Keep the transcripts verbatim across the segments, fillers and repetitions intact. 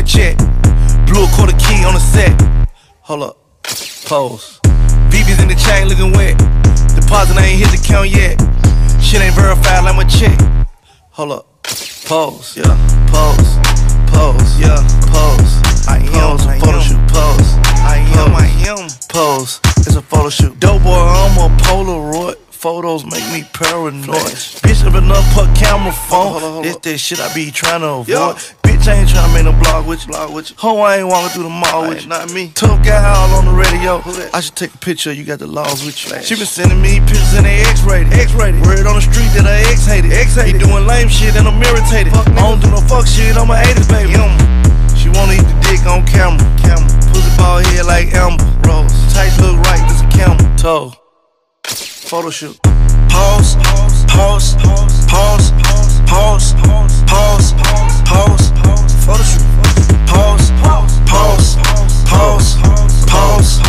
check. Blew a quarter key on the set. Hold up, pose. B B's in the chain looking wet. Deposit ain't hit the count yet. Shit ain't verified like my check. Hold up, pose, yeah, pose, pose, yeah, pose. I am, pose, I photo shoot, pose. I am, I am, pose. It's a photo shoot. Dope boy, I'm a Polaroid. Photos make me paranoid. Bitch, up enough put camera phone. Hold on, hold on. This that shit I be trying to avoid. Yo. Bitch, I ain't trying to make no blog with you. Blog with you. Ho, I ain't walking through the mall with you. Not me. Tough guy all on the radio. I should take a picture. You got the laws with you. Flash. She been sending me pictures in they X-rated. X-rated. Word on the street that I X-hated. X-hated. He doing lame shit and I'm irritated. Fuck, I don't do no fuck shit. I'm a eighties baby. Yum. She wanna eat the dick on camera. Camera. Pussy ball head like Amber Rose. Tights look right. This a camera. Toe. Photo shoot. Pause, pause, pause, pause, pause, pause, pause, photo shoot. Pause, pause, pause, pause, pause,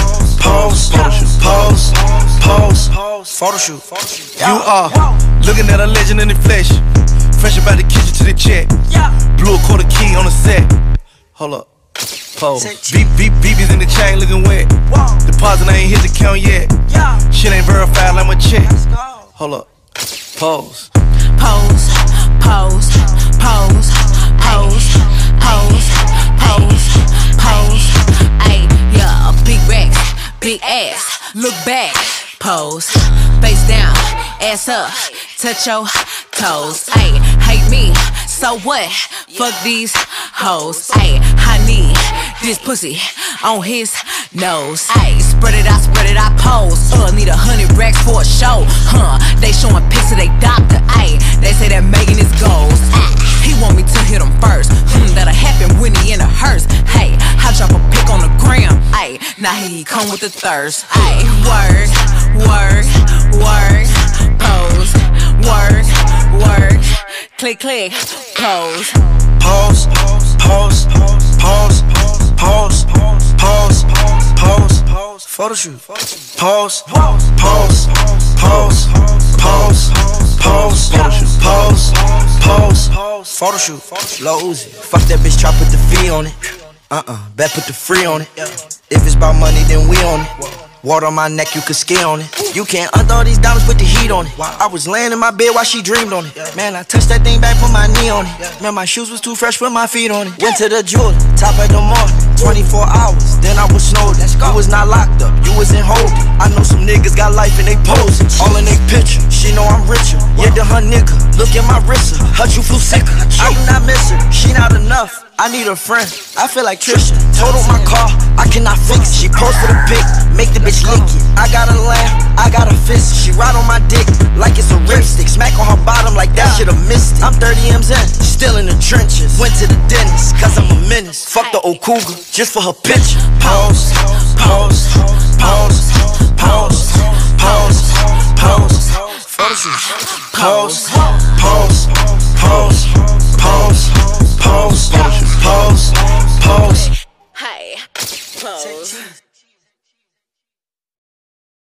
pause, pause, pause, photo shoot. You are looking at a legend in the flesh. Fresh about the kitchen to the check. Blew a quarter key on the set. Hold up. Pose. B B's in the chain looking wet. Deposit ain't hit the count yet. Shit ain't verified like my check. Hold up. Pose. Pose. Pose. Pose. Pose. Pose. Pose. Pose. Ayy, yeah, big racks, big ass. Look back. Pose. Face down, ass up. Touch your toes. Ayy, hate me. So what? Fuck these hoes. Ayy, I need this pussy on his nose. Ayy, spread it out, spread it out, pose. Uh, need a hundred racks for a show. Huh? They showing pics of they doctor. Ayy, they say that Megan is goals. Ay, he want me to hit him first. Hmm, that'll happen when he in a hearse. Hey, I drop a pic on the gram. Ayy, now he come with the thirst. Ayy, work, work, work, pose, work, work. Click, click, pose. Pause, pause, pause, pause, pause, pause, pause, pause, photo shoot. Pause, pause, pause, pause, pause, pause, pause, pause, photo shoot. Lil Uzi, fuck that bitch, try put the fee on it. Uh-uh, bet put the free on it. If it's about money, then we on it. Water on my neck, you could ski on it. You can't undo all these diamonds, put the heat on it. I was laying in my bed while she dreamed on it. Man, I touched that thing back, put my knee on it. Man, my shoes was too fresh, put my feet on it. Went to the jeweler, top of the morning, twenty-four hours, then I was snowed. You was not locked up, you was in holding. I know some niggas got life and they posing. All in they picture, she know I'm richer. Yeah, the her nigga, look at my wrist. Her you flew sicker, I do not miss her. She not enough, I need a friend. I feel like Trisha, totaled my car, I cannot fix it. She posed for the pic, make the bitch lick it. I got a lamb, I got a fist. She ride on my dick like it's a ripstick. Smack on her bottom like that should've missed it. I'm thirty M's in, still in the trenches. Went to the dentist, cause I'm a menace. Fuck the old cougar, just for her picture. Pause, pause, pause, pause, pause, pause, photo shoot. Pause, pause, pause, pause, pause, pause, pause, pause. Hey, pose.